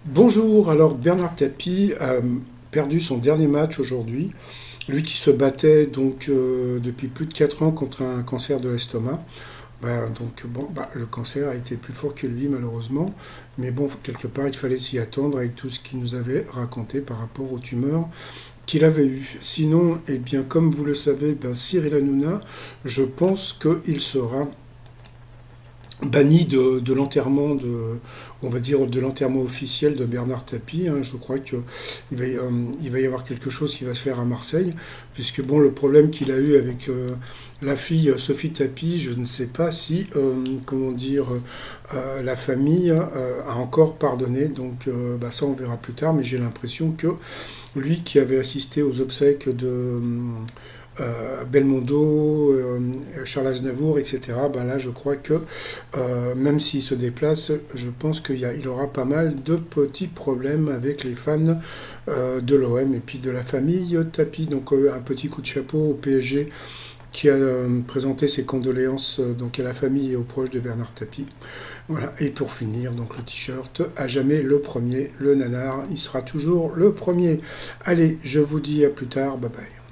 Bonjour, alors Bernard Tapie a perdu son dernier match aujourd'hui. Lui qui se battait donc depuis plus de 4 ans contre un cancer de l'estomac. Le cancer a été plus fort que lui malheureusement. Mais bon, quelque part, il fallait s'y attendre avec tout ce qu'il nous avait raconté par rapport aux tumeurs qu'il avait eues. Sinon, eh bien, comme vous le savez, Cyril Hanouna, je pense qu'il sera banni de l'enterrement on va dire de l'enterrement officiel de Bernard Tapie, hein. Je crois qu'il il va y avoir quelque chose qui va se faire à Marseille, puisque bon, le problème qu'il a eu avec la fille Sophie Tapie, je ne sais pas si, comment dire, la famille a encore pardonné, donc ça on verra plus tard, mais j'ai l'impression que lui qui avait assisté aux obsèques de Belmondo, Charles Aznavour, etc. Là, je crois que même s'il se déplace, je pense qu'il aura pas mal de petits problèmes avec les fans de l'OM et puis de la famille Tapie. Donc un petit coup de chapeau au PSG qui a présenté ses condoléances donc à la famille et aux proches de Bernard Tapie. Voilà, et pour finir, donc le t-shirt, à jamais le premier, le nanar, il sera toujours le premier. Allez, je vous dis à plus tard, bye bye.